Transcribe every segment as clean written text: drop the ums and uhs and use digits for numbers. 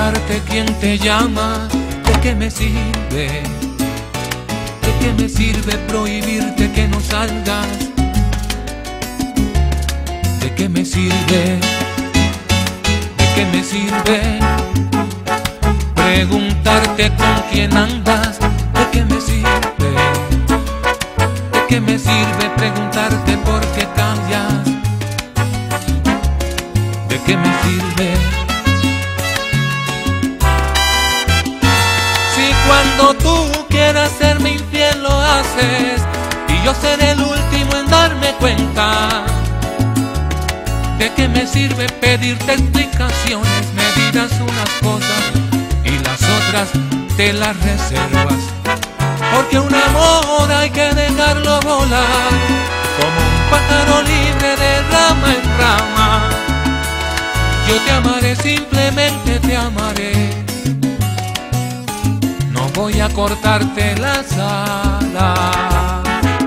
preguntarte quién te llama. ¿De qué me sirve? ¿De qué me sirve prohibirte que no salgas? ¿De qué me sirve? ¿De qué me sirve preguntarte con quién andas? ¿De qué me sirve? ¿De qué me sirve preguntarte por qué callas? ¿De qué me sirve? Si cuando tú quieras serme infiel lo haces, y yo seré el último en darme cuenta. ¿De qué me sirve pedirte explicaciones? Me dirás unas cosas y las otras te las reservas, porque un amor hay que dejarlo volar como un pájaro libre de rama en rama. Yo te amaré, simplemente te amaré. No voy a cortarte las alas.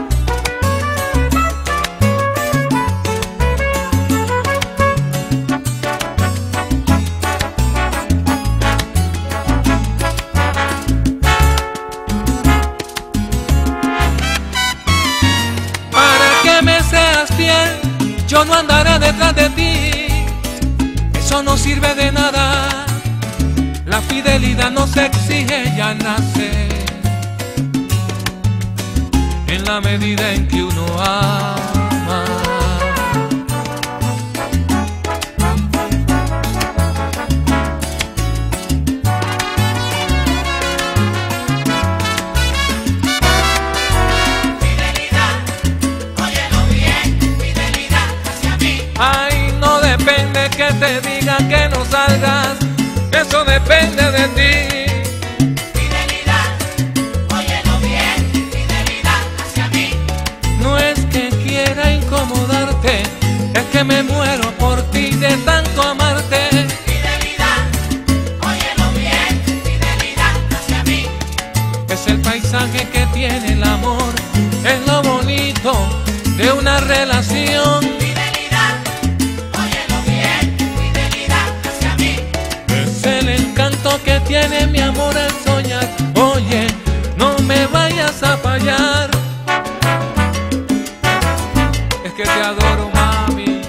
Yo no andaré detrás de ti, eso no sirve de nada. La fidelidad no se exige, ya nace en la medida en que uno ama. Que te diga que no salgas, eso depende de ti. Fidelidad, óyelo bien, fidelidad hacia mí. No es que quiera incomodarte, es que me muero por ti de tanto amarte. Fidelidad, óyelo bien, fidelidad hacia mí. Es el paisaje que tiene el amor, es lo bonito de una relación. Que tiene mi amor al soñar. Oye, no me vayas a fallar. Es que te adoro, mami.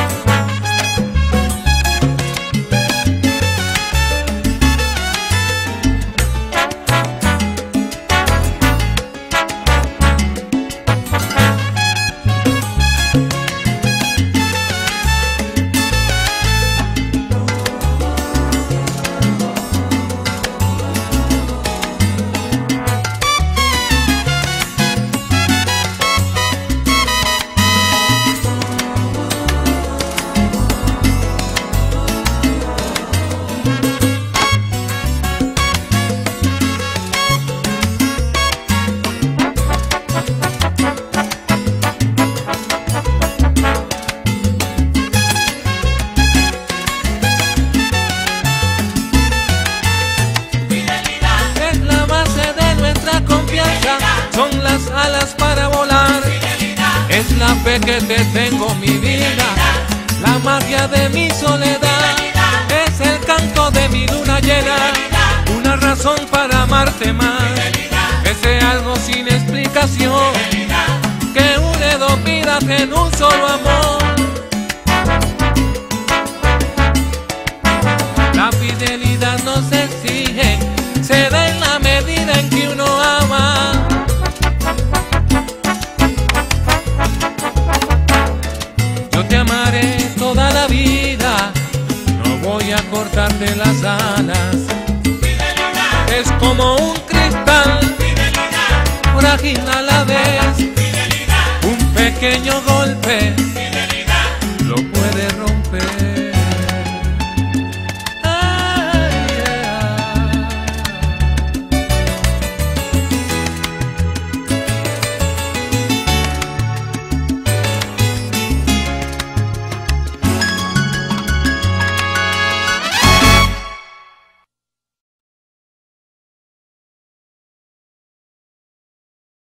Son las alas para volar. Es la fe que te tengo, mi vida. La magia de mi soledad. Es el canto de mi luna llena. Una razón para amarte más. Ese algo sin explicación que une dos vidas en un solo amor. La fidelidad no se exige, se da en la medida en que uno ama. Yo te amaré toda la vida, no voy a cortarte las alas. Fidelidad. Es como un cristal, fidelidad, frágil a la vez. Fidelidad. Un pequeño golpe